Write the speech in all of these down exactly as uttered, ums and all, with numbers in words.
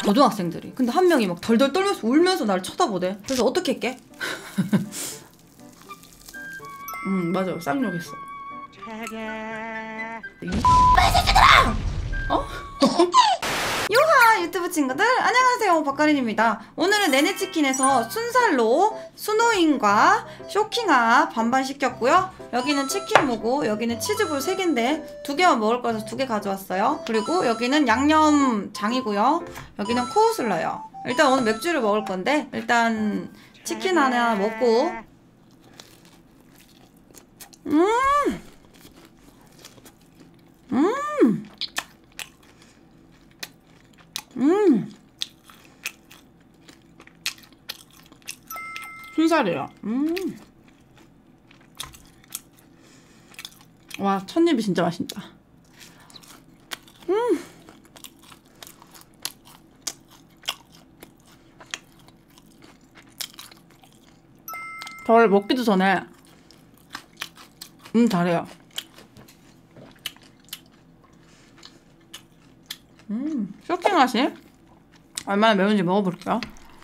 고등학생들이. 근데 한 명이 막 덜덜 떨면서 울면서 나를 쳐다보대. 그래서 어떻게 할게? 음 맞아, 쌍욕했어. 어? 요하 유튜브 친구들 안녕하세요, 박가린입니다. 오늘은 네네치킨에서 순살로 스노잉과 쇼킹아 반반 시켰고요. 여기는 치킨 무고, 여기는 치즈볼 세 개인데 두 개만 먹을 거라서 두 개 가져왔어요. 그리고 여기는 양념장이고요. 여기는 코우슬러요. 일단 오늘 맥주를 먹을 건데 일단 치킨 하나 먹고 음! 음! 음! 순살이에요. 음! 와, 첫입이 진짜 맛있다. 음! 저를 먹기도 전에 음, 잘해요. 음, 쇼킹 맛이 얼마나 매운지 먹어볼게요.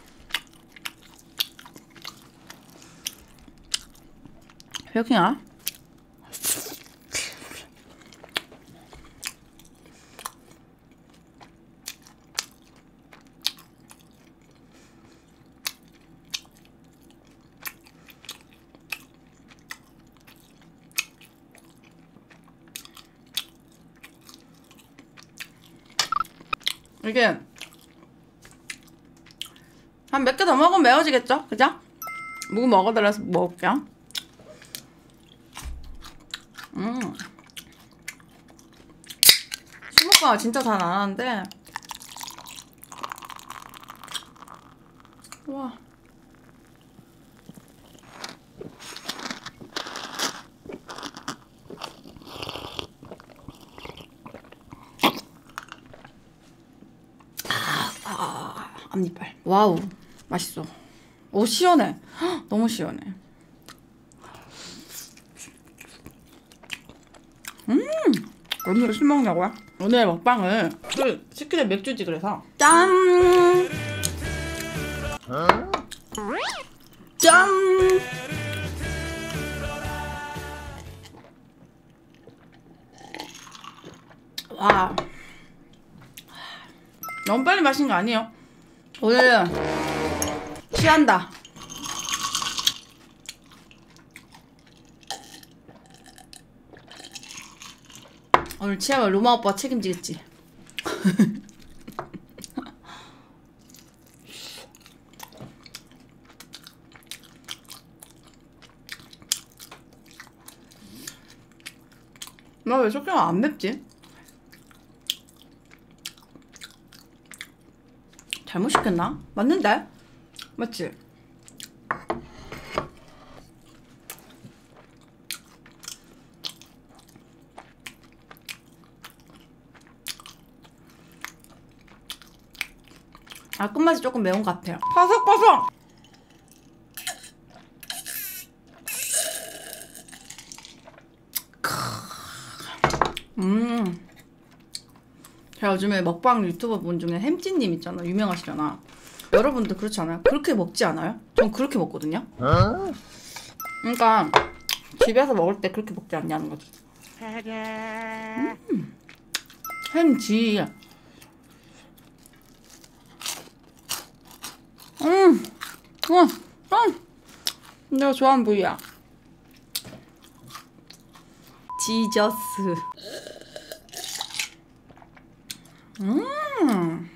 쇼킹아. 이게 한 몇 개 더 먹으면 매워지겠죠? 그죠? 무고 먹어달라서 먹을게요. 음. 술 먹방을 진짜 잘 안 하는데 와. 앞니빨. 와우, 맛있어. 오, 시원해. 헉, 너무 시원해. 음, 오늘 술 먹냐고요? 오늘 먹방을 술 시키는 맥주지. 그래서 짠! 짠! 와, 너무 빨리 마신 거 아니에요? 오늘은 취한다. 오늘 취하면 로마 오빠가 책임지겠지. 나 왜 쇼킹아 안 맵지? 잘못 시켰나? 맞는데? 맞지? 아, 끝맛이 조금 매운 것 같아요. 바삭바삭! 음. 제가 요즘에 먹방 유튜버 분 중에 햄찌님 있잖아. 유명하시잖아. 여러분들 그렇지 않아요? 그렇게 먹지 않아요? 전 그렇게 먹거든요. 그러니까 집에서 먹을 때 그렇게 먹지 않냐는 거지. 음. 햄찌. 음. 음. 음. 내가 좋아하는 부위야. 지저스. 음.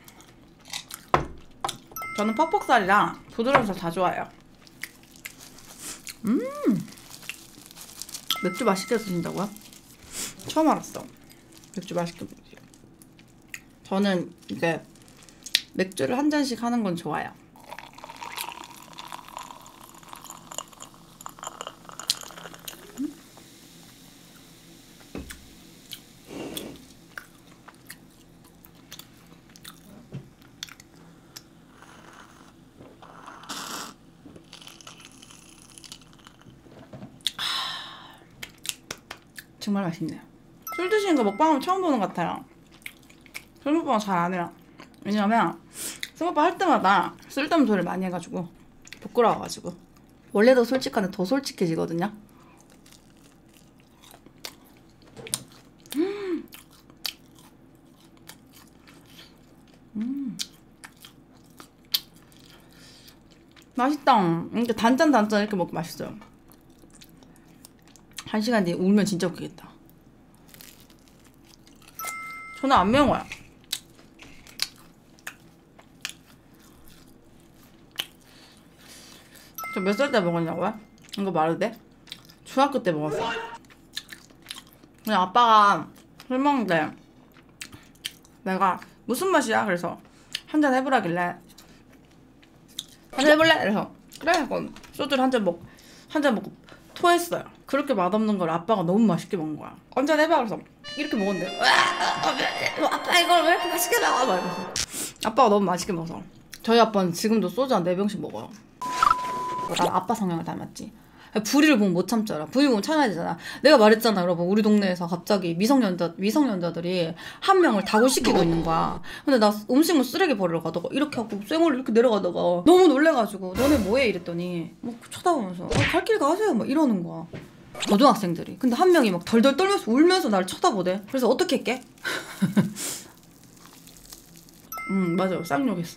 저는 퍽퍽살이랑 부드러운 살 다 좋아해요. 음. 맥주 맛있게 드신다고요? 처음 알았어. 맥주 맛있게 드세요. 저는 이제 맥주를 한 잔씩 하는 건 좋아요. 정말 맛있네요. 술 드시는 거 먹방하면 처음 보는 것 같아요. 술 먹방 잘 안 해요. 왜냐면 승오빠 할 때마다 쓸데없는 소리를 많이 해가지고 부끄러워가지고. 원래도 솔직한데 더 솔직해지거든요. 음. 음. 맛있다. 이렇게 단짠 단짠 이렇게 먹고 맛있어요. 한 시간 뒤에 울면 진짜 웃기겠다. 저는 안 매운 거야. 저 몇 살 때 먹었냐고요? 이거 말해도 돼? 중학교 때 먹었어. 그냥 아빠가 술 먹는데 내가 무슨 맛이야? 그래서 한잔 해보라길래 한잔 해볼래? 그래서 그래? 그럼 소주를 한 잔 먹, 한 잔 먹고 토했어요. 그렇게 맛없는 걸 아빠가 너무 맛있게 먹은 거야. 한잔 해봐. 그래서 이렇게 먹었는데 아빠 이걸 왜 이렇게 맛있게 먹어? 막 이러면서 아빠가 너무 맛있게 먹어서. 저희 아빠는 지금도 소주 한 네 병씩 먹어요. 난 아빠 성향을 닮았지. 불의를 보면 못 참잖아. 불의 보면 참아야 되잖아. 내가 말했잖아 여러분. 우리 동네에서 갑자기 미성년자, 미성년자들이 한 명을 다굴시키고 있는 거야. 근데 나 음식물 쓰레기 버리러 가다가 이렇게 하고 쌩얼 이렇게 내려가다가 너무 놀래가지고 너네 뭐해? 이랬더니 막 쳐다보면서 아, 갈 길 가세요 막 이러는 거야. 고등학생들이. 근데 한 명이 막 덜덜 떨면서 울면서 나를 쳐다보대. 그래서 어떻게 할게? 음 맞아. 쌍욕했어.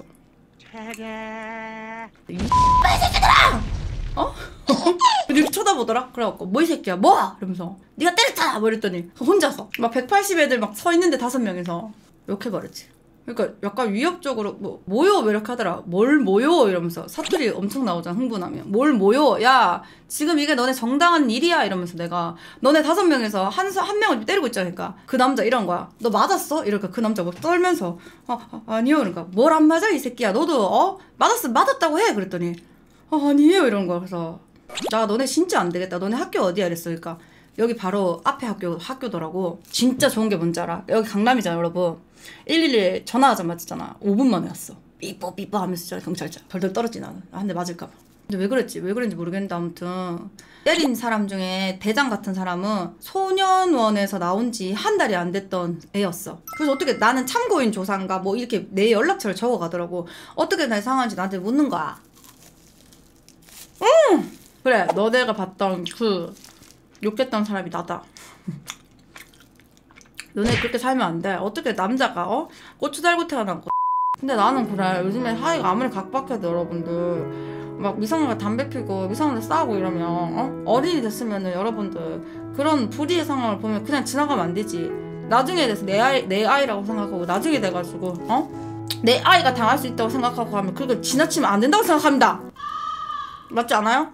이 새끼들아! 어? 이렇게 쳐다보더라? 그래갖고 뭐 이 새끼야 뭐? 이러면서 네가 때렸잖아! 뭐 이랬더니 혼자서 막 백팔십 애들 막 서 있는데 다섯 명이서 욕해버렸지. 그러니까 약간 위협적으로 뭐 뭐요? 왜 이렇게 하더라. 뭘 뭐요? 이러면서 사투리 엄청 나오잖아 흥분하면. 뭘 뭐요? 야 지금 이게 너네 정당한 일이야 이러면서 내가 너네 다섯 명에서 한, 한 명을 때리고 있잖아. 그러니까 그 남자 이런 거야. 너 맞았어? 이러니까 그 남자 막 떨면서 아, 아 아니요. 그러니까 뭘 안 맞아 이 새끼야. 너도 어? 맞았으면 맞았다고 해. 그랬더니 아, 아니에요 이런 거야. 그래서 나 너네 진짜 안 되겠다. 너네 학교 어디야? 이랬어. 그러니까 여기 바로 앞에 학교, 학교더라고. 진짜 좋은 게 뭔지 알아? 여기 강남이잖아 여러분. 일일이 전화하자마자 있잖아 오 분 만에 왔어. 삐뽀 삐뽀 하면서 있잖아 경찰차. 덜덜 떨었지 나는. 한 대 맞을까봐. 근데 왜 그랬지? 왜 그랬는지 모르겠는데 아무튼 때린 사람 중에 대장 같은 사람은 소년원에서 나온 지 한 달이 안 됐던 애였어. 그래서 어떻게 나는 참고인 조사인가 뭐 이렇게 내 연락처를 적어가더라고. 어떻게 내 상황인지 나한테 묻는 거야. 응! 그래 너네가 봤던 그 욕했던 사람이 나다. 너네 그렇게 살면 안 돼. 어떻게 남자가 어? 고추 달고 태어나고. 근데 나는 그래 요즘에 사이가 아무리 각박해도 여러분들 막 미성년자 담배 피고 미성년자 싸우고 이러면 어? 어린이 됐으면은 여러분들 그런 불의의 상황을 보면 그냥 지나가면 안 되지. 나중에 돼서 내 아이, 내 아이라고 생각하고 나중에 돼가지고 어? 내 아이가 당할 수 있다고 생각하고 하면 그걸 지나치면 안 된다고 생각합니다. 맞지 않아요?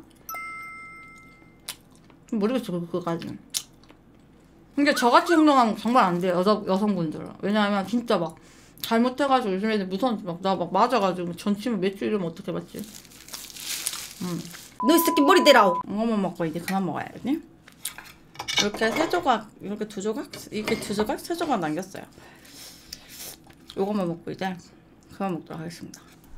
모르겠어 그거까지는. 근데 저같이 행동하면 정말 안 돼요 여자, 여성분들은. 왜냐하면 진짜 막 잘못해가지고 요즘 애들 무서운지 막 나 막 맞아가지고 전치면 매출 이러면 어떻게 받지? 음. 너 이 새끼 머리 대라오! 이거만 먹고 이제 그만 먹어야겠니? 이렇게 세 조각 이렇게 두 조각? 이렇게 두 조각? 세 조각 남겼어요. 요것만 먹고 이제 그만 먹도록 하겠습니다.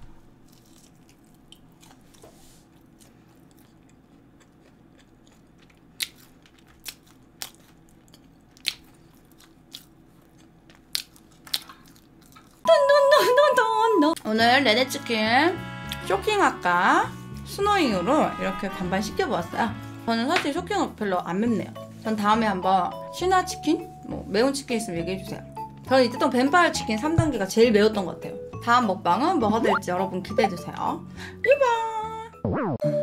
오늘 레드치킨 쇼킹아까 스노잉으로 이렇게 반반 시켜보았어요. 저는 사실 쇼킹아까 별로 안 맵네요. 전 다음에 한번 신화치킨? 뭐 매운 치킨 있으면 얘기해주세요. 저는 이때던 뱀파이어 치킨 삼 단계가 제일 매웠던 것 같아요. 다음 먹방은 뭐가 될지 여러분 기대해주세요. 이봐.